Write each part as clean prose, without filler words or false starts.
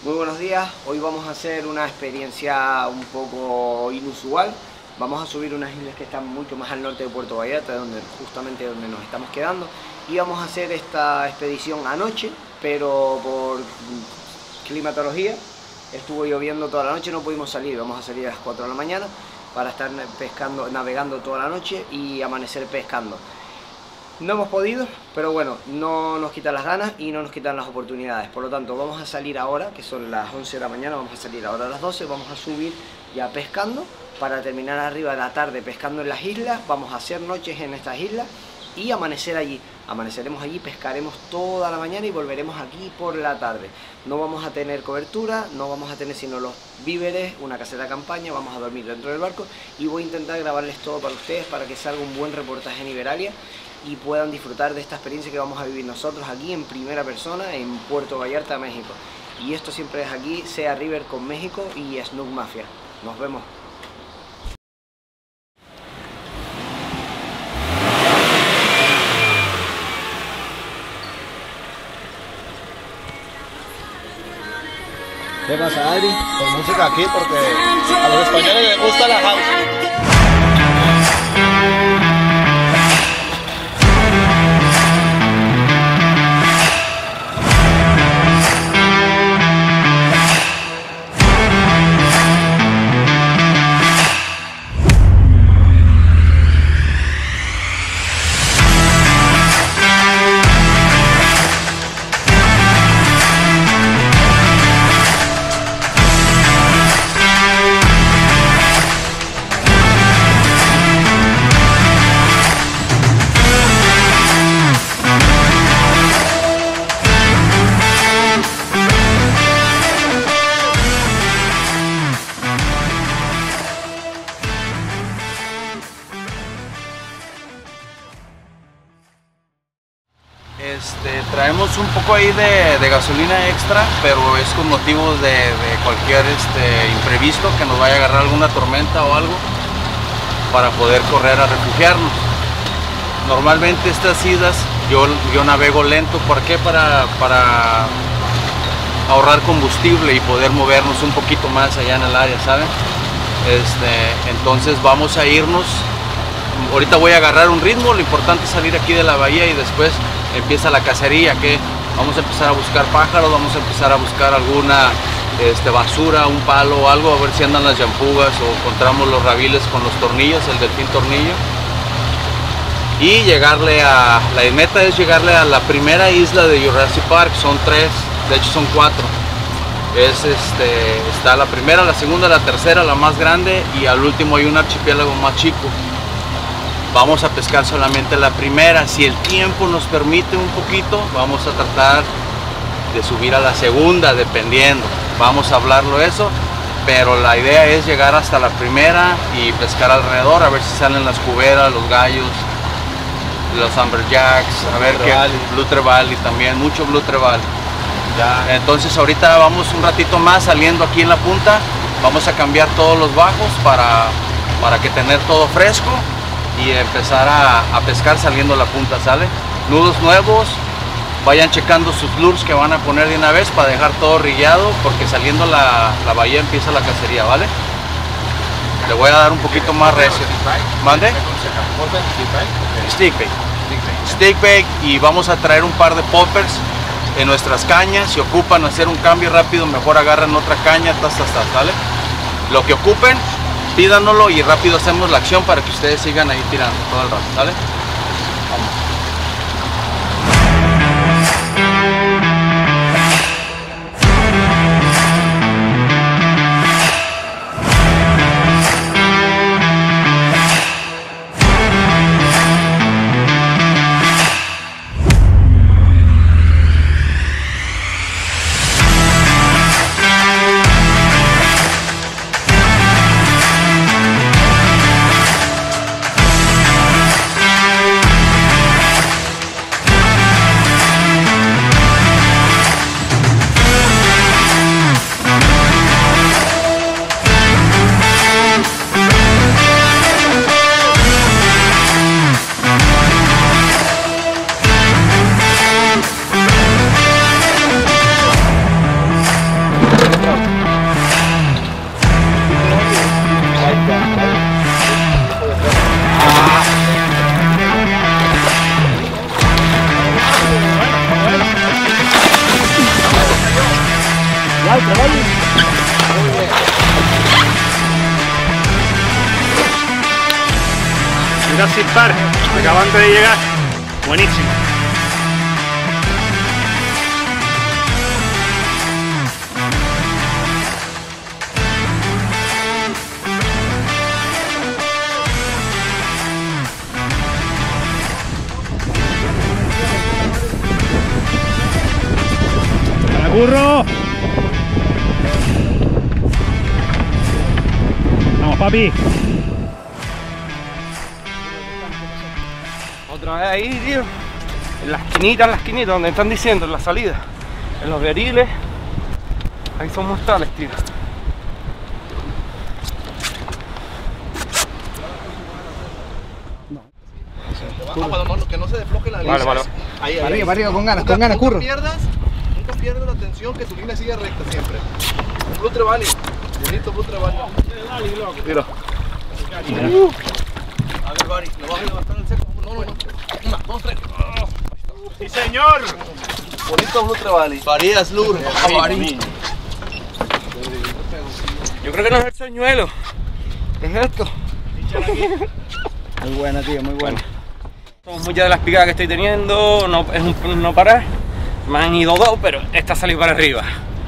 Muy buenos días, hoy vamos a hacer una experiencia un poco inusual. Vamos a subir unas islas que están mucho más al norte de Puerto Vallarta, justamente donde nos estamos quedando. Y vamos a hacer esta expedición anoche, pero por climatología estuvo lloviendo toda la noche, no pudimos salir. Vamos a salir a las 4 de la mañana para estar pescando, navegando toda la noche y amanecer pescando. No hemos podido, pero bueno, no nos quitan las ganas y no nos quitan las oportunidades. Por lo tanto, vamos a salir ahora, que son las 11 de la mañana, vamos a salir ahora a las 12, vamos a subir ya pescando para terminar arriba de la tarde pescando en las islas. Vamos a hacer noches en estas islas y amanecer allí. Amaneceremos allí, pescaremos toda la mañana y volveremos aquí por la tarde. No vamos a tener cobertura, no vamos a tener sino los víveres, una caseta de campaña, vamos a dormir dentro del barco y voy a intentar grabarles todo para ustedes para que salga un buen reportaje en Iberalia y puedan disfrutar de esta experiencia que vamos a vivir nosotros aquí en primera persona en Puerto Vallarta, México. Y esto siempre es aquí, Sea River con México y Snook Mafia. Nos vemos. ¿Qué pasa, Adri? Con música aquí porque a los españoles les gusta la house. Traemos un poco ahí de gasolina extra, pero es con motivos de cualquier imprevisto, que nos vaya a agarrar alguna tormenta o algo, para poder correr a refugiarnos. Normalmente estas islas yo navego lento, ¿por qué? Para ahorrar combustible y poder movernos un poquito más allá en el área, ¿saben? Entonces vamos a irnos. Ahorita voy a agarrar un ritmo, lo importante es salir aquí de la bahía y después empieza la cacería, que vamos a empezar a buscar pájaros, vamos a empezar a buscar alguna basura, un palo o algo, a ver si andan las llampugas o encontramos los rabiles con los tornillos, el delfín tornillo. Y llegarle la meta es llegarle a la primera isla de Jurassic Park, son 3, de hecho son 4. Está la primera, la segunda, la tercera, la más grande, y al último hay un archipiélago más chico. Vamos a pescar solamente la primera. Si el tiempo nos permite un poquito, vamos a tratar de subir a la segunda, dependiendo. Vamos a hablarlo eso, pero la idea es llegar hasta la primera y pescar alrededor, a ver si salen las cuberas, los gallos, los amberjacks, a ver qué, blue trevally también, mucho blue trevally. Entonces ahorita vamos un ratito más saliendo aquí en la punta, vamos a cambiar todos los bajos para que tener todo fresco y empezar a pescar saliendo la punta, ¿sale? Nudos nuevos, vayan checando sus lures que van a poner de una vez para dejar todo rillado, porque saliendo la bahía empieza la cacería, ¿vale? Le voy a dar un poquito más recio. ¿Mande? Stick bait. Stick bait, y vamos a traer un par de poppers en nuestras cañas. Si ocupan hacer un cambio rápido, mejor agarran otra caña, ¿vale? Lo que ocupen, pídanoslo y rápido hacemos la acción para que ustedes sigan ahí tirando todo el rato, ¿vale? Vamos. Jurassic Park, acabando de llegar, buenísimo. ¡Para curro! Vamos, papi. Otra vez ahí, tío, en la esquinita donde están diciendo, en la salida, en los beriles, ahí son mortales, tío. Que no se desbloque la línea. Vale. Ahí, Arriba, con ganas, curro. Nunca pierdas la atención, que tu línea siga recta siempre. Blue Trevally. Bonito Blue Trevally. Mira. A ver, Bari, lo vas a levantar al seco. No. 1, 2, 3. ¡Sí, señor! Bonito Blue Trevally. Farías Lur. Yo creo que no es el señuelo. Es esto. Muy buena, tío, muy buena. Son muchas de las picadas que estoy teniendo, no, es un no parar. Me han ido 2, pero esta salió para arriba.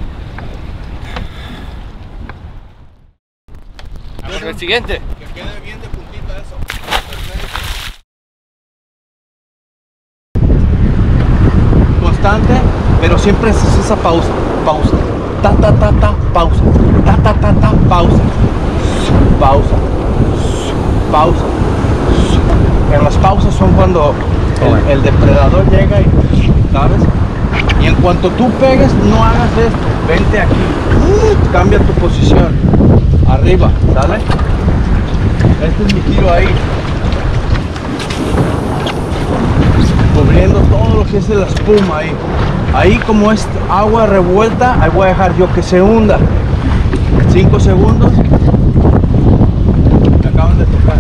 Vamos al siguiente. Que quede bien de puntita eso. Constante, pero siempre es esa pausa. Ta, pausa. Pausa. Pero las pausas son cuando el depredador llega y, ¿sabes? Y en cuanto tú pegues, no hagas esto. Vente aquí. Cambia tu posición. Arriba, ¿sale? Este es mi tiro ahí. Cubriendo todo lo que es la espuma ahí. Ahí como es agua revuelta, ahí voy a dejar yo que se hunda. 5 segundos. Me acaban de tocar.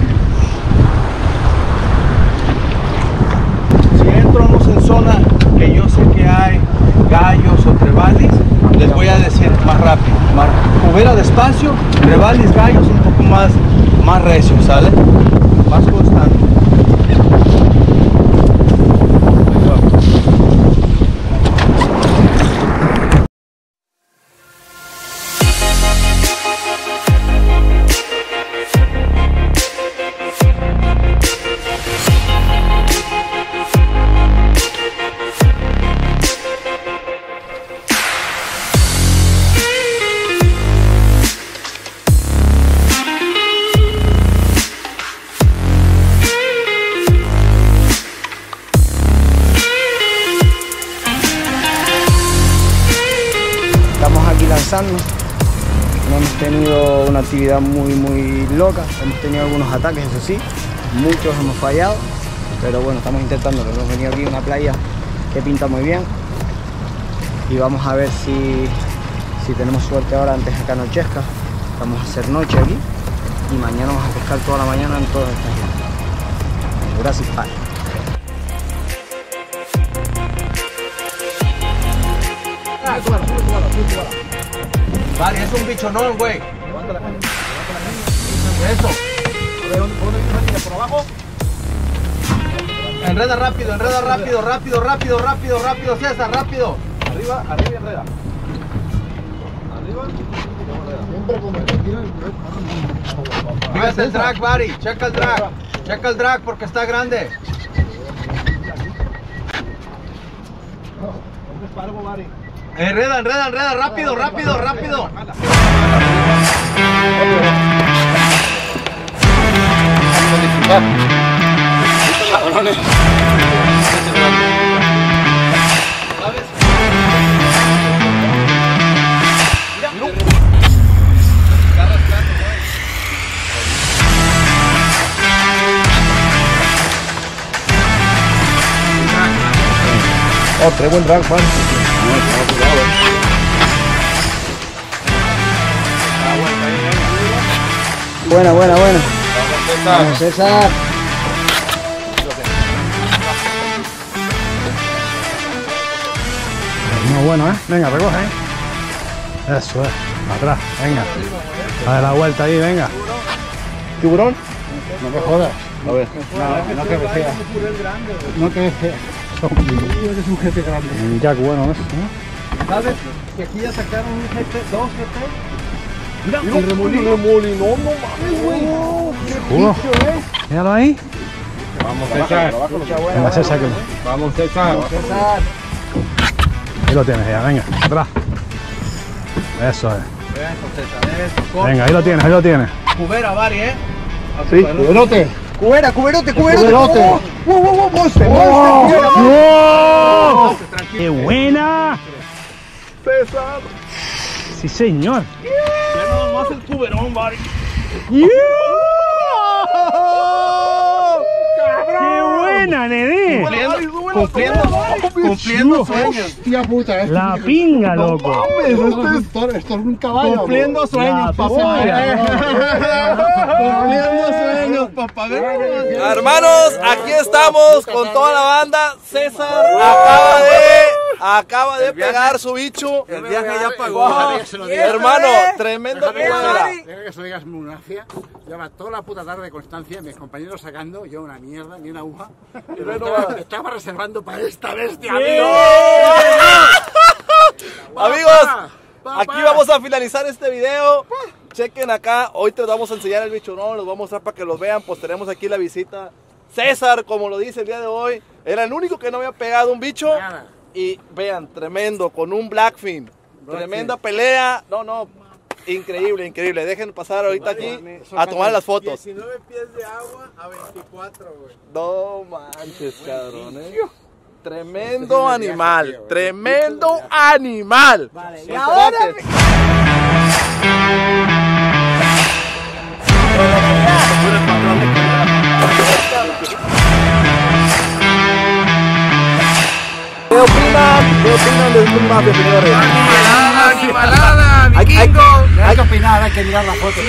Si entramos en zona que yo sé que hay gallos o trevalis, les voy a decir más rápido. Hubiera despacio, trevalis, gallos un poco más recio, ¿sale? Más constante. No hemos tenido una actividad muy loca, hemos tenido algunos ataques, eso sí, muchos hemos fallado, pero bueno, estamos intentándolo. Hemos venido aquí a una playa que pinta muy bien y vamos a ver si tenemos suerte ahora antes de que anochezca. Vamos a hacer noche aquí y mañana vamos a pescar toda la mañana en todas estas islas. Jurassic Park. Vale, es un bichonón, güey. Levanta la mano. Eso. Por abajo. Enreda rápido, rápido, César, rápido. Arriba y enreda. Arriba y enreda. Fíjate el drag, Bari. Checa el drag porque está grande. ¿Dónde es parvo, Bari? Enreda, rápido. Oh, trae buen drag, Juan. Buena. Vamos, César. Bueno, venga, recoge. Eso es. Atrás, venga. Dale la vuelta ahí, venga. ¿Tiburón? No me jodas. A ver. No que me sea. No que me sea. Es un GT grande. Un jack bueno eso, ¿no? ¿Sabes? Que aquí ya sacaron un GT, dos GT. Mira, un remolino, no mames, güey. Seguro. Míralo ahí. Vamos, César. Venga, César. Vamos, César. Ahí lo tienes ya, venga, atrás. Eso es. Venga, ahí lo tienes, ahí lo tienes. Cubera, Bari, ¿eh? Sí, cuberote. Cuberote. Cuberote. Monster. ¡Qué buena! César. Sí, señor. Ya nada más el cuberón, Bari. ¡Qué buena, nene! Cumpliendo sueños. Hostia puta, La pinga, loco. esto es un caballo. Cumpliendo sueños, papá. Cumpliendo sueños, papá. Hermanos, aquí estamos con toda la banda. César acaba de pegar su bicho. El viaje ya pagó. Hermano, tremendo cubera. Deja que eso digas una gracia. Lleva toda la puta tarde de constancia, mis compañeros sacando, yo una mierda, ni una aguja. Estaba reservando para esta bestia, amigo. Amigos, aquí vamos a finalizar este video. Chequen acá, hoy te vamos a enseñar el bichonón, los vamos a mostrar para que los vean. Pues tenemos aquí la visita. César, como lo dice el día de hoy, era el único que no había pegado un bicho. Nada. Y vean, tremendo, con un Blackfin. Tremenda pelea. No, increíble. Dejen pasar ahorita aquí a tomar las fotos. 19 pies de agua a 24, güey. No manches, cabrones. Tremendo animal, tremendo animal. Vale, y ahora... ¿Qué opinan del Club Mafia, señores? ¡Animalada, vikingo! No hay que opinar, hay que mirar la foto.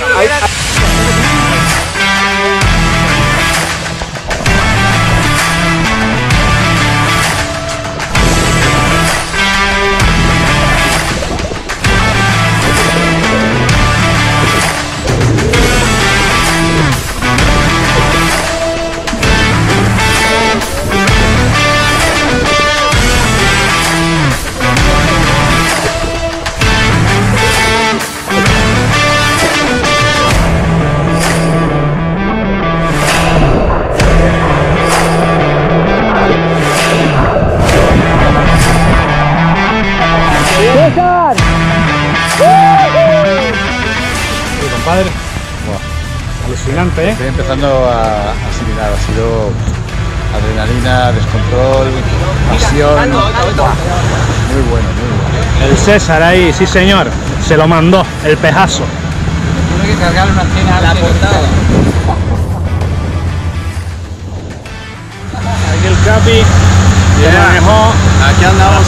Compadre, alucinante, ¿eh? Estoy empezando a asimilar, ha sido adrenalina, descontrol, pasión. Muy bueno. El César ahí, sí señor, se lo mandó, el pejazo. Tiene que cargar una cena a la portada. Aquí el Capi, que manejó. Aquí andamos.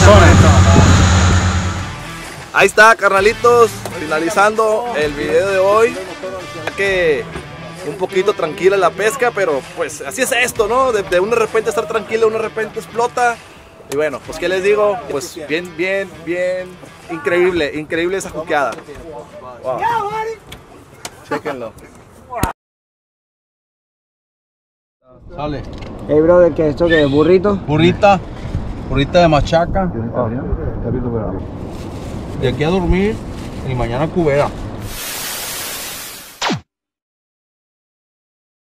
Ahí está, carnalitos, finalizando el video de hoy. Que un poquito tranquila la pesca, pero pues así es esto, ¿no? De una repente estar tranquilo, de una repente explota. Y bueno, pues qué les digo, pues bien, increíble esa juqueada. Wow. Chéquenlo. Sale. Hey, brother, ¿qué es esto? ¿Qué es? ¿Burrito? Burrita de machaca. De aquí a dormir y mañana cubera.